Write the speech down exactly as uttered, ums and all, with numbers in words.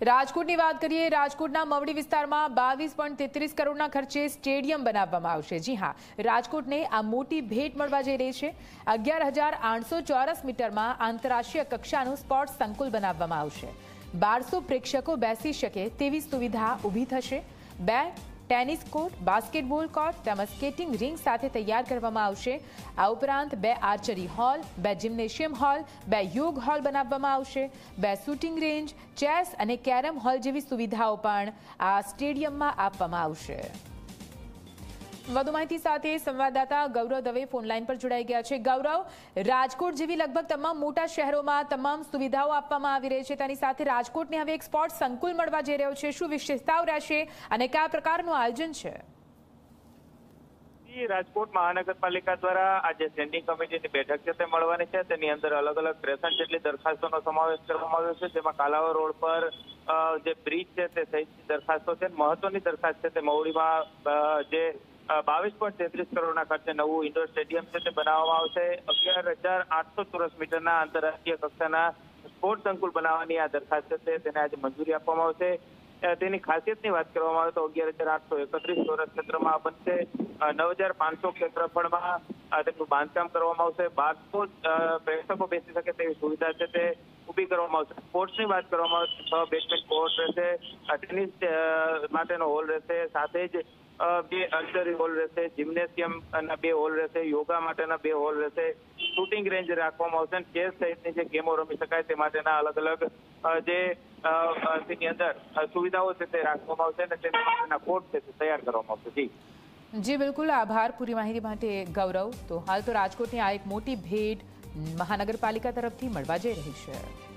રાજકોટની વાત કરીએ। રાજકોટના મવડી વિસ્તારમાં બાવીસ પોઈન્ટ તેત્રીસ કરોડના ખર્ચે સ્ટેડિયમ બનાવવામાં આવશે। જી હા, રાજકોટને આ મોટી ભેટ મળવા જઈ રહી છે। અગિયાર હજાર આઠસો ચોરસ મીટરમાં આંતરરાષ્ટ્રીય કક્ષાનું સ્પોર્ટ્સ સંકુલ બનાવવામાં આવશે। બારસો પ્રેક્ષકો બેસી શકે તેવી સુવિધા ઊભી થશે। બે ટેનિસ કોર્ટ, બાસ્કેટબોલ કોર્ટ તેમજ સ્કેટિંગ રિંગ સાથે તૈયાર કરવામાં આવશે। આ ઉપરાંત બે આર્ચરી હોલ, બે જિમ્નેશિયમ હોલ, બે યોગ હોલ બનાવવામાં આવશે। બે શૂટિંગ રેન્જ, ચેસ અને કેરમ હોલ જેવી સુવિધાઓ પણ આ સ્ટેડિયમમાં આપવામાં આવશે। વધુ માહિતી સાથે સંવાદદાતા ગૌરવ દવે ફોનલાઈન પર જોડાઈ ગયા છે। ગૌરવ, રાજકોટ જેવી લગભગ તમામ મોટા શહેરોમાં તમામ સુવિધાઓ આપવામાં આવી રહી છે, તેની સાથે રાજકોટને હવે એક સ્પોર્ટ્સ સંકુલ મળવા જઈ રહ્યો છે। શું વિશેષતાઓ રહેશે અને કયા પ્રકારનું આયોજન છે? રાજકોટ મહાનગરપાલિકા દ્વારા આજે સ્ટેન્ડિંગ કમિટીની બેઠક છે તે મળવાની છે। તેની અંદર અલગ અલગ ત્રેસઠ જેટલી દરખાસ્તોનો સમાવેશ કરવામાં આવ્યો છે, જેમાં કાલાવા રોડ પર જે બ્રિજ છે તે સહિતની દરખાસ્તો છે। મહત્વની દરખાસ્ત છે તે મવડીમાં જે બાવીસ પોઈન્ટ તેત્રીસ કરોડના ખર્ચે નવું ઇન્ડોર સ્ટેડિયમ છે તે બનાવવામાં આવશે। અગિયાર હજાર આઠસો ચોરસ મીટરના આંતરરાષ્ટ્રીય કક્ષાના સ્પોર્ટ સંકુલ બનાવવાની આ દરખાસ્ત છે તેને આજે મંજૂરી આપવામાં આવશે। તેની ખાસિયતની વાત કરવામાં આવે તો અગિયાર હજાર આઠસો એકત્રીસ ચોરસ ક્ષેત્રમાં બનશે। નવ હજાર પાંચસો ક્ષેત્રફળમાં તેનું બાંધકામ કરવામાં આવશે। બારસો પ્રેક્ષકો બેસી શકે તેવી સુવિધા છે તે ઊભી કરવામાં આવશે। સ્પોર્ટ્સની વાત કરવામાં આવે તો બેડમિન્ટન કોર્ટ રહેશે, ટેનિસ માટેનો હોલ રહેશે, સાથે જ બે આર્ચરી હોલ રહેશે, જિમ્નેશિયમ ના બે હોલ રહેશે, યોગા માટેના બે હોલ રહેશે, શૂટિંગ રેન્જ રાખવામાં આવશે, ચેસ સહિતની જે ગેમો રમી શકાય તે માટેના અલગ અલગ જે તેની અંદર સુવિધાઓ છે તે રાખવામાં આવશે અને તેના માટેના કોર્ટ છે તે તૈયાર કરવામાં આવશે। જી જી બિલકુલ, આભાર પૂરી માહિતી માટે ગૌરવ। તો હાલ તો રાજકોટની આ એક મોટી ભેટ મહાનગરપાલિકા તરફથી મળવા જઈ રહી છે।